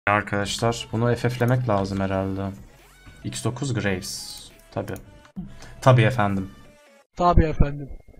Arkadaşlar bunu FF'lemek lazım herhalde. X9 Graves. Tabi. Tabi efendim. Tabii efendim.